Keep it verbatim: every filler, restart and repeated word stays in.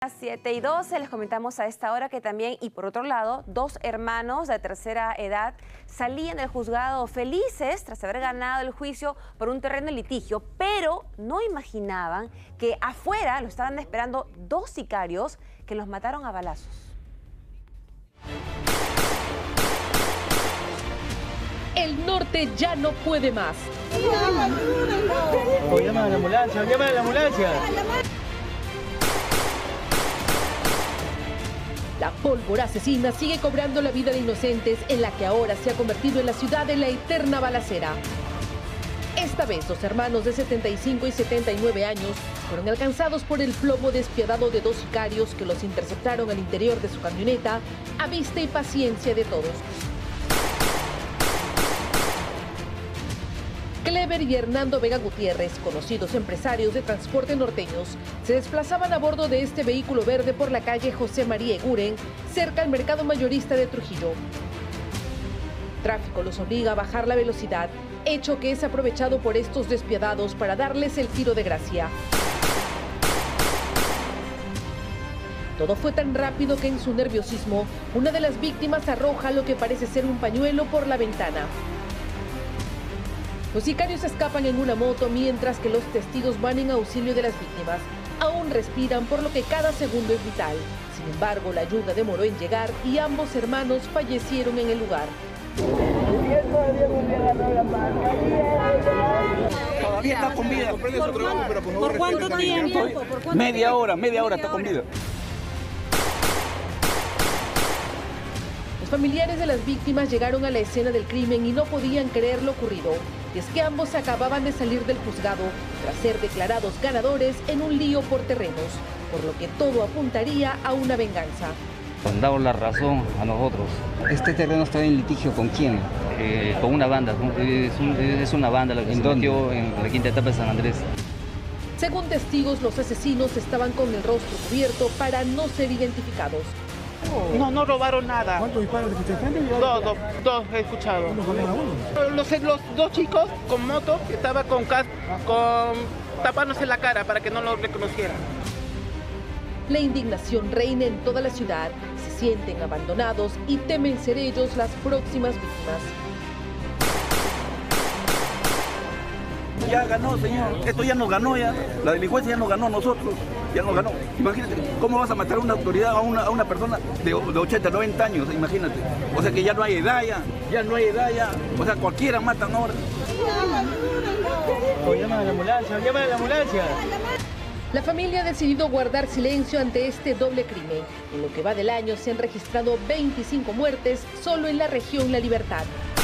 siete y doce, les comentamos a esta hora que también, y por otro lado, dos hermanos de tercera edad salían del juzgado felices tras haber ganado el juicio por un terreno de litigio, pero no imaginaban que afuera lo estaban esperando dos sicarios que los mataron a balazos. El norte ya no puede más. Oh, llama a la ambulancia, llama a la ambulancia. La pólvora asesina sigue cobrando la vida de inocentes en la que ahora se ha convertido en la ciudad de la eterna balacera. Esta vez, dos hermanos de setenta y cinco y setenta y nueve años fueron alcanzados por el plomo despiadado de dos sicarios que los interceptaron al interior de su camioneta a vista y paciencia de todos. Clever y Hernando Vega Gutiérrez, conocidos empresarios de transporte norteños, se desplazaban a bordo de este vehículo verde por la calle José María Eguren, cerca al mercado mayorista de Trujillo. Tráfico los obliga a bajar la velocidad, hecho que es aprovechado por estos despiadados para darles el tiro de gracia. Todo fue tan rápido que en su nerviosismo, una de las víctimas arroja lo que parece ser un pañuelo por la ventana. Los sicarios escapan en una moto mientras que los testigos van en auxilio de las víctimas. Aún respiran, por lo que cada segundo es vital. Sin embargo, la ayuda demoró en llegar y ambos hermanos fallecieron en el lugar. Todavía está con vida. ¿Por cuánto tiempo? Media hora, media hora está con vida. Los familiares de las víctimas llegaron a la escena del crimen y no podían creer lo ocurrido. Y es que ambos acababan de salir del juzgado tras ser declarados ganadores en un lío por terrenos, por lo que todo apuntaría a una venganza. Han dado la razón a nosotros. ¿Este terreno está en litigio con quién? Eh, con una banda, es, un, es una banda la que se metió en la quinta etapa de San Andrés. Según testigos, los asesinos estaban con el rostro cubierto para no ser identificados. No, no robaron nada. ¿Cuántos disparos escuchaste? Dos, dos, dos he escuchado. Los, los dos chicos con moto que estaban con, cas con tapándose la cara para que no los reconocieran. La indignación reina en toda la ciudad, se sienten abandonados y temen ser ellos las próximas víctimas. Ya ganó, señor. Esto ya nos ganó, ya. La delincuencia ya nos ganó a nosotros. Ya nos ganó. Imagínate, ¿cómo vas a matar a una autoridad, a una, a una persona de, de ochenta, noventa años? Imagínate. O sea que ya no hay edad, ya. Ya no hay edad, ya. O sea, cualquiera matan ahora. Oh, llama a la ambulancia, llama a la ambulancia. La familia ha decidido guardar silencio ante este doble crimen. En lo que va del año se han registrado veinticinco muertes solo en la región La Libertad.